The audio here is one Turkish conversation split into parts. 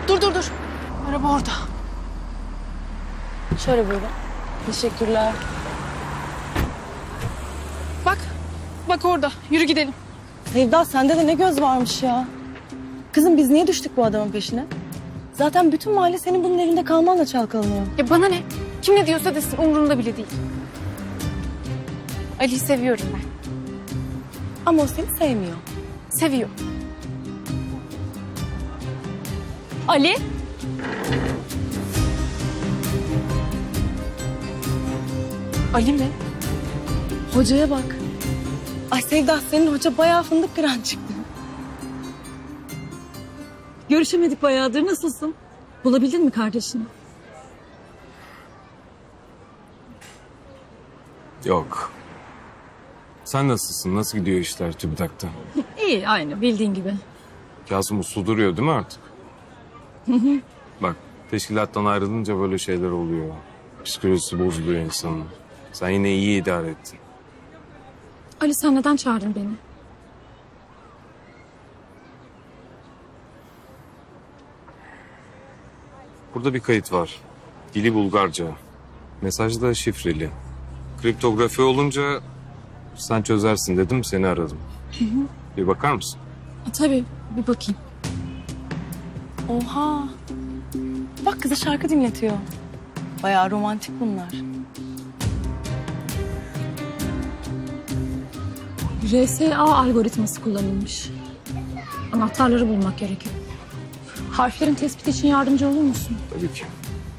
Dur. Araba orada. Şöyle buyurun. Teşekkürler. Bak orada. Yürü gidelim. Sevda sende de ne göz varmış ya. Kızım biz niye düştük bu adamın peşine? Zaten bütün mahalle senin bunun elinde kalmanla çalkalanıyor. Ya bana ne? Kim ne diyorsa desin, umurumda bile değil. Ali'yi seviyorum ben. Ama o seni sevmiyor. Seviyor. Ali? Ali mi? Hocaya bak. Ay Sevda senin hoca bayağı fındık kıran çıktı. Görüşemedik bayağıdır. Nasılsın? Bulabildin mi kardeşini? Yok. Sen nasılsın? Nasıl gidiyor işler TÜBİTAK'ta? İyi, aynı bildiğin gibi. Kasım uslu duruyor değil mi artık? Bak teşkilattan ayrılınca böyle şeyler oluyor. Psikolojisi bozuluyor insanın. Sen yine iyi idare ettin. Ali sen neden çağırdın beni? Burada bir kayıt var. Dili Bulgarca. Mesaj da şifreli. Kriptografi olunca sen çözersin dedim, seni aradım. Bir bakar mısın? Tabii, bir bakayım. Oha. Bak kıza şarkı dinletiyor. Bayağı romantik bunlar. RSA algoritması kullanılmış. Anahtarları bulmak gerekiyor. Harflerin tespiti için yardımcı olur musun? Tabii ki.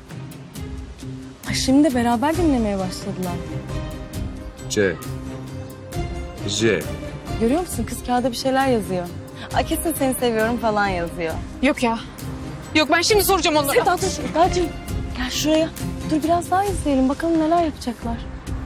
Ay şimdi de beraber dinlemeye başladılar. C. J. Görüyor musun kız kağıda bir şeyler yazıyor. Ay kesin seni seviyorum falan yazıyor. Yok ya. Yok, ben şimdi soracağım onlara. Sevda dur Sevdacığım. Gel şuraya. Dur biraz daha izleyelim bakalım neler yapacaklar.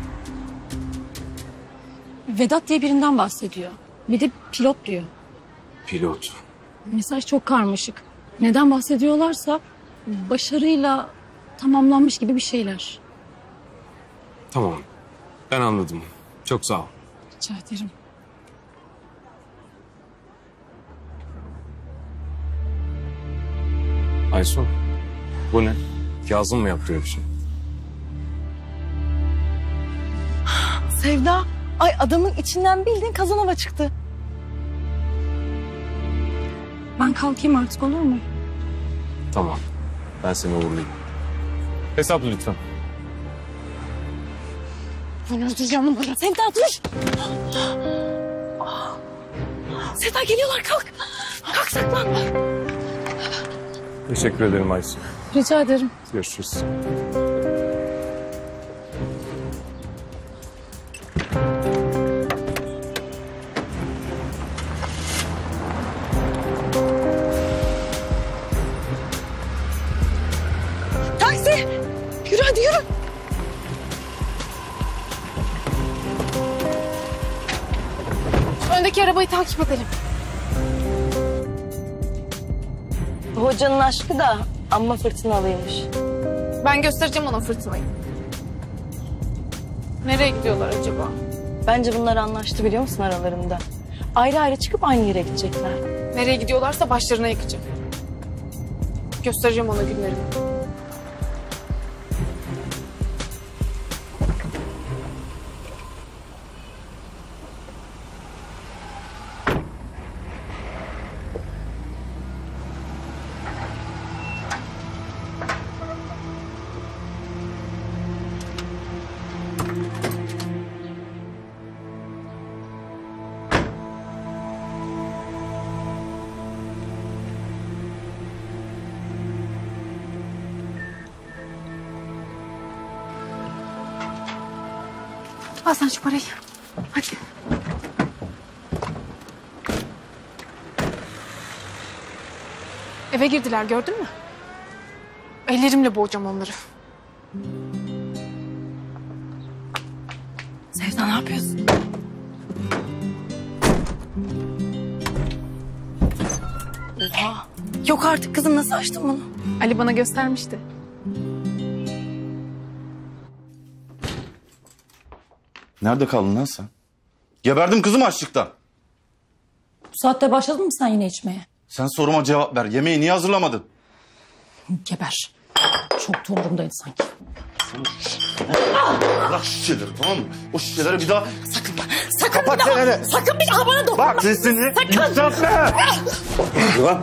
Vedat diye birinden bahsediyor. Bir de pilot diyor. Pilot. Mesaj çok karmaşık. Neden bahsediyorlarsa başarıyla tamamlanmış gibi bir şeyler. Tamam. Ben anladım. Çok sağ ol. Rica ederim. Aysun. Bu ne? Kazım mı yaptı öyle bir şey? Sevda. Ay adamın içinden bildiğin Kazanova çıktı. Ben kalkayım artık, olur mu? Tamam. Ben seni uğurlayayım. Hesap lütfen. Ben öldüreceğim onları. Sevda dur. Sevda geliyorlar kalk. Kalk saklan. Teşekkür ederim Aysun. Rica ederim. Görüşürüz. Taksi. Yürü hadi yürü. Öndeki arabayı takip edelim. Hocanın aşkı da amma fırtınalıymış. Ben göstereceğim ona fırtınayı. Nereye gidiyorlar acaba? Bence bunlar anlaştı biliyor musun aralarında? Ayrı ayrı çıkıp aynı yere gidecekler. Nereye gidiyorlarsa başlarına yıkacak. Göstereceğim ona günlerimi. Al sen şu parayı. Hadi. Eve girdiler, gördün mü? Ellerimle boğacağım onları. Sevda ne yapıyorsun? Oha. Yok artık kızım nasıl açtın bunu? Ali bana göstermişti. Nerede kaldın lan sen? Geberdim kızım açlıktan. Bu saatte başladın mı sen yine içmeye? Sen soruma cevap ver. Yemeği niye hazırlamadın? Geber. Çok da umurumdaydı sanki. Bırak şu şişeleri, tamam mı? O şişeleri bir daha... Sakın Kapat bir daha. çeneni. Sakın bir daha bana dokunma. Bak sesini yükseltme! Ulan!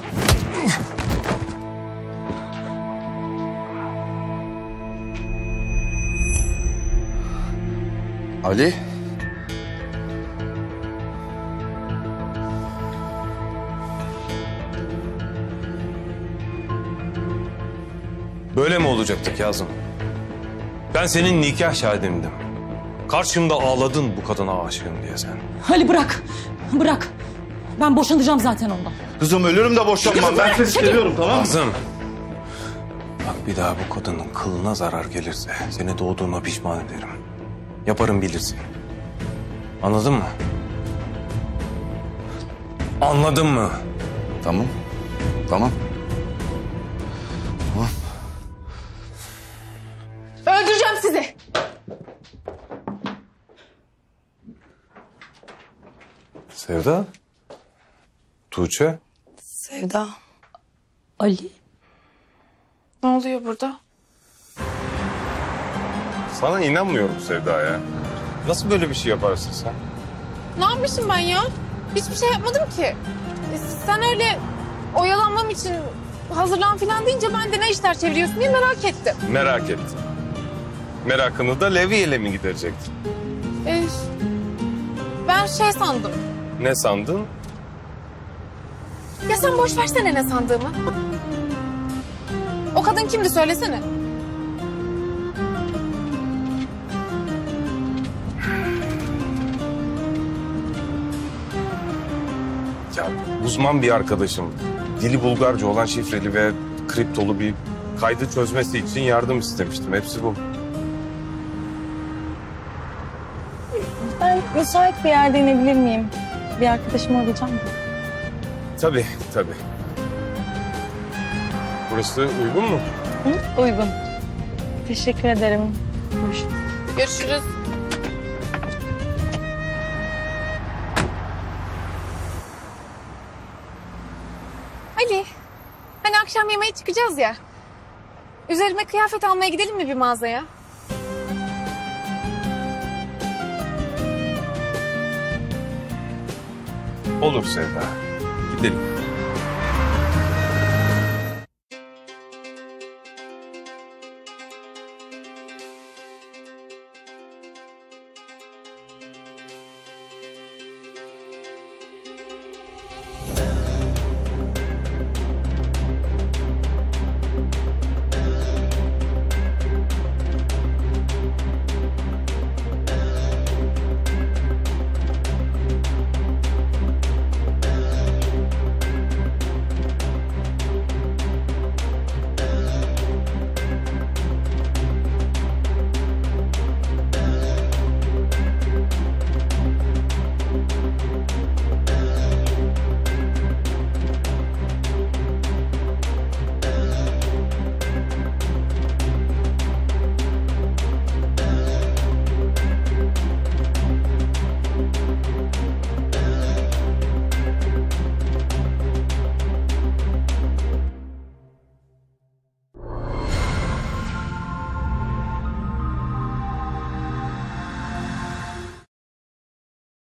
Ali? Böyle mi olacaktı Kazım? Ben senin nikah şahidimdim. Karşımda ağladın bu kadına aşığım diye sen. Ali bırak. Bırak. Ben boşanacağım zaten ondan. Kızım ölürüm de boşanmam. Ben seni seviyorum, tamam mı? Kazım. Bak bir daha bu kadının kılına zarar gelirse seni doğduğuna pişman ederim. Yaparım bilirsin. Anladın mı? Anladın mı? Tamam. Tamam. Öldüreceğim sizi. Sevda? Tuğçe? Sevda. Ali. Ne oluyor burada? Sana inanmıyorum Sevda ya. Nasıl böyle bir şey yaparsın sen? Ne yapmışım ben ya? Hiçbir şey yapmadım ki. Sen öyle oyalanmam için hazırlan falan deyince ben de ne işler çeviriyorsun diye merak ettim. Merak ettim. Merakını da Levi ile mi giderecektin? Ben şey sandım. Ne sandın? Ya sen boş versene ne sandığımı. O kadın kimdi söylesene. Ya uzman bir arkadaşım. Dili Bulgarca olan şifreli ve kriptolu bir kaydı çözmesi için yardım istemiştim. Hepsi bu. Ben müsait bir yerde inebilir miyim? Bir arkadaşımı arayacağım. Tabii, tabii. Burası uygun mu? Hı? Uygun. Teşekkür ederim. Hoş. Görüşürüz. Ali, hani akşam yemeğe çıkacağız ya. Üzerime kıyafet almaya gidelim mi bir mağazaya? Olur Sevda. Gidelim.